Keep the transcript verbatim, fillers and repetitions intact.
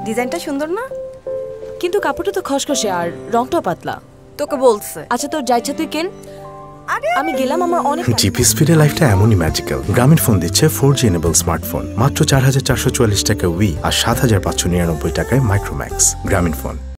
ডিজাইনটা সুন্দর না? কিন্তু কাপড়টা তো খসখসে আর রংটা পাতলা। তোকে বলছে। আচ্ছা তোর যা ইচ্ছা তুই কেন, আমি গেলাম। আমার অনেক জিপি স্পিডে লাইফটা এমনই ম্যাজিক্যাল। গ্রামীণ ফোন দিচ্ছে ফোর জি এনেবল স্মার্টফোন মাত্র চার হাজার চারশো চুয়াল্লিশ টাকা উই আর সাত হাজার পাঁচশো নিরানব্বই টাকায় মাইক্রোম্যাক্স। গ্রামীণ ফোন।